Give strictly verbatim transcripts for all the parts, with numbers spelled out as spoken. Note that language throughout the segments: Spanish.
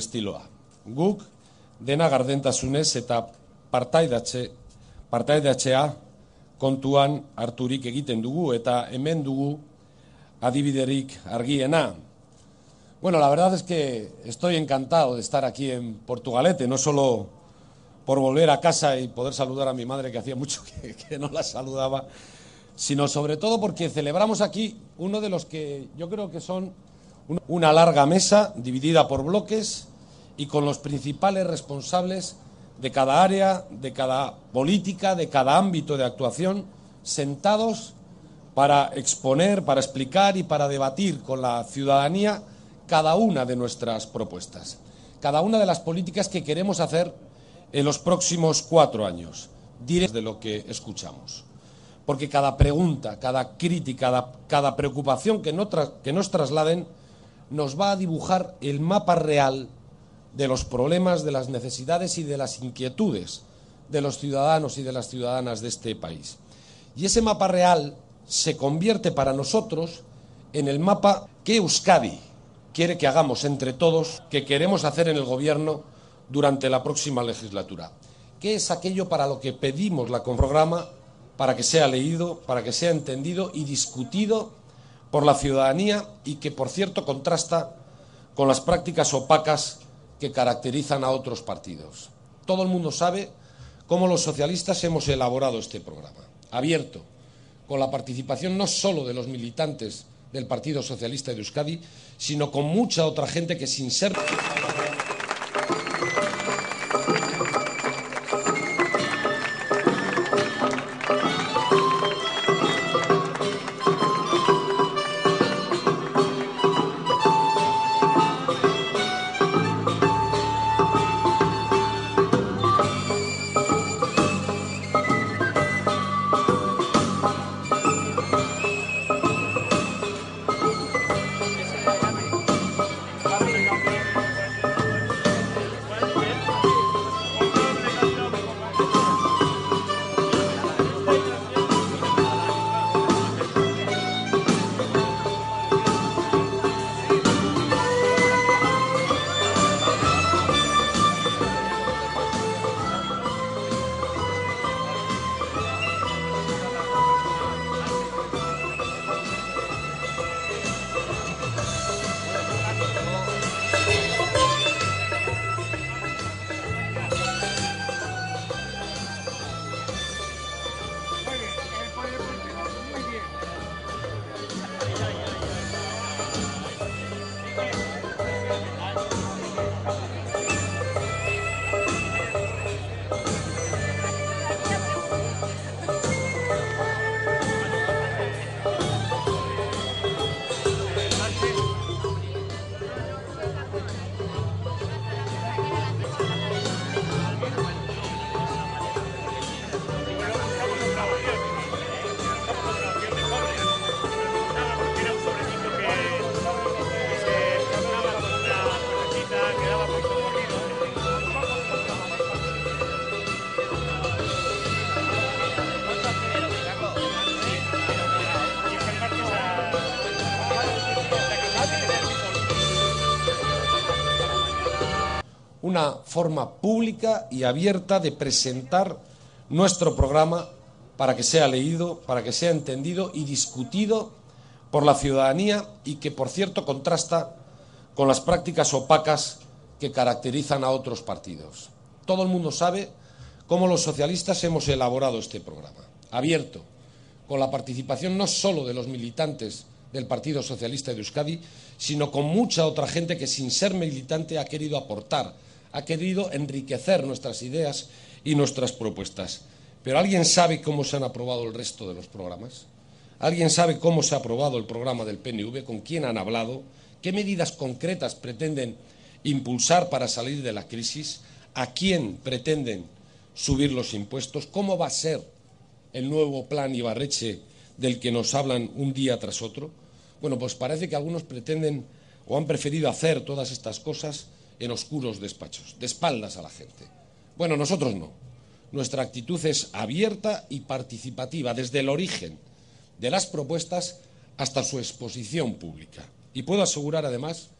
estiloa. Guk dena gardentasunez eta partaidatze, partaidatzea kontuan harturik egiten dugu eta hemen dugu adibiderik argiena. Bueno, la verdad es que estoy encantado de estar aquí en Portugalete, no solo por volver a casa y poder saludar a mi madre, que hacía mucho que, que no la saludaba, sino sobre todo porque celebramos aquí uno de los que yo creo que son una larga mesa dividida por bloques y con los principales responsables de cada área, de cada política, de cada ámbito de actuación, sentados para exponer, para explicar y para debatir con la ciudadanía cada una de nuestras propuestas, cada una de las políticas que queremos hacer en los próximos cuatro años, directo de lo que escuchamos. Porque cada pregunta, cada crítica, cada, cada preocupación que, no tra que nos trasladen nos va a dibujar el mapa real de los problemas, de las necesidades y de las inquietudes de los ciudadanos y de las ciudadanas de este país. Y ese mapa real se convierte para nosotros en el mapa que Euskadi quiere que hagamos entre todos, que queremos hacer en el Gobierno durante la próxima legislatura. ¿Qué es aquello para lo que pedimos la programa, para que sea leído, para que sea entendido y discutido por la ciudadanía y que, por cierto, contrasta con las prácticas opacas que caracterizan a otros partidos? Todo el mundo sabe cómo los socialistas hemos elaborado este programa, abierto, con la participación no solo de los militantes del Partido Socialista de Euskadi, sino con mucha otra gente que, sin ser... una forma pública y abierta de presentar nuestro programa para que sea leído, para que sea entendido y discutido por la ciudadanía y que, por cierto, contrasta con las prácticas opacas que caracterizan a otros partidos. Todo el mundo sabe cómo los socialistas hemos elaborado este programa, abierto, con la participación no solo de los militantes del Partido Socialista de Euskadi, sino con mucha otra gente que, sin ser militante, ha querido aportar, ha querido enriquecer nuestras ideas y nuestras propuestas. Pero ¿alguien sabe cómo se han aprobado el resto de los programas? ¿Alguien sabe cómo se ha aprobado el programa del P N V? ¿Con quién han hablado? ¿Qué medidas concretas pretenden impulsar para salir de la crisis? ¿A quién pretenden subir los impuestos? ¿Cómo va a ser el nuevo plan Ibarretxe del que nos hablan un día tras otro? Bueno, pues parece que algunos pretenden o han preferido hacer todas estas cosas en oscuros despachos, de espaldas a la gente. Bueno, nosotros no. Nuestra actitud es abierta y participativa desde el origen de las propuestas hasta su exposición pública. Y puedo asegurar, además,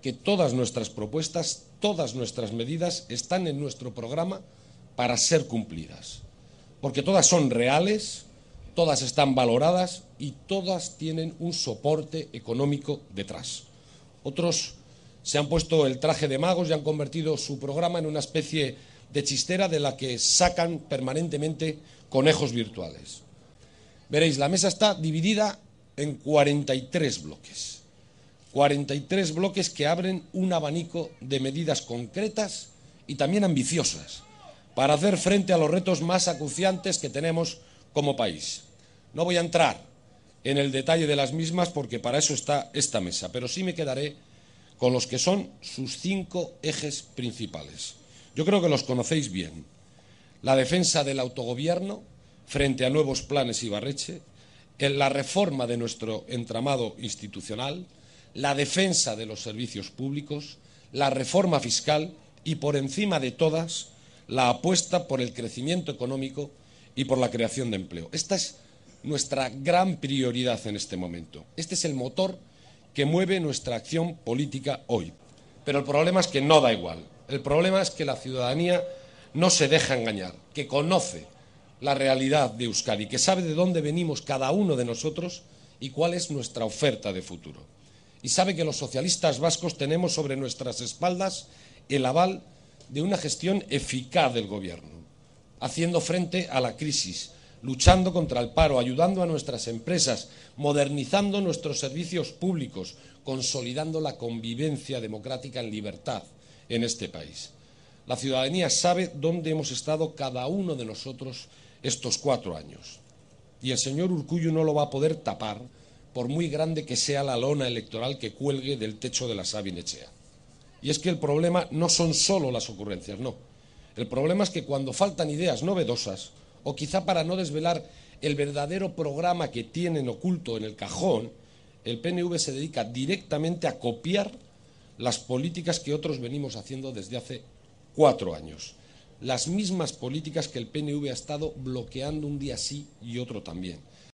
que todas nuestras propuestas, todas nuestras medidas están en nuestro programa para ser cumplidas, porque todas son reales, todas están valoradas y todas tienen un soporte económico detrás. Otros se han puesto el traje de magos y han convertido su programa en una especie de chistera de la que sacan permanentemente conejos virtuales. Veréis, la mesa está dividida en cuarenta y tres bloques. cuarenta y tres bloques que abren un abanico de medidas concretas y también ambiciosas para hacer frente a los retos más acuciantes que tenemos como país. No voy a entrar en el detalle de las mismas porque para eso está esta mesa, pero sí me quedaré con los que son sus cinco ejes principales. Yo creo que los conocéis bien. La defensa del autogobierno frente a nuevos planes Ibarretxe, la reforma de nuestro entramado institucional, la defensa de los servicios públicos, la reforma fiscal y, por encima de todas, la apuesta por el crecimiento económico y por la creación de empleo. Esta es nuestra gran prioridad en este momento. Este es el motor que mueve nuestra acción política hoy. Pero el problema es que no da igual. El problema es que la ciudadanía no se deja engañar, que conoce la realidad de Euskadi, que sabe de dónde venimos cada uno de nosotros y cuál es nuestra oferta de futuro. Y sabe que los socialistas vascos tenemos sobre nuestras espaldas el aval de una gestión eficaz del Gobierno, haciendo frente a la crisis, luchando contra el paro, ayudando a nuestras empresas, modernizando nuestros servicios públicos, consolidando la convivencia democrática en libertad en este país. La ciudadanía sabe dónde hemos estado cada uno de nosotros estos cuatro años. Y el señor Urkullu no lo va a poder tapar por muy grande que sea la lona electoral que cuelgue del techo de la Sabin Etxea. Y es que el problema no son solo las ocurrencias, no. El problema es que cuando faltan ideas novedosas, o quizá para no desvelar el verdadero programa que tienen oculto en el cajón, el P N V se dedica directamente a copiar las políticas que otros venimos haciendo desde hace cuatro años. Las mismas políticas que el P N V ha estado bloqueando un día sí y otro también.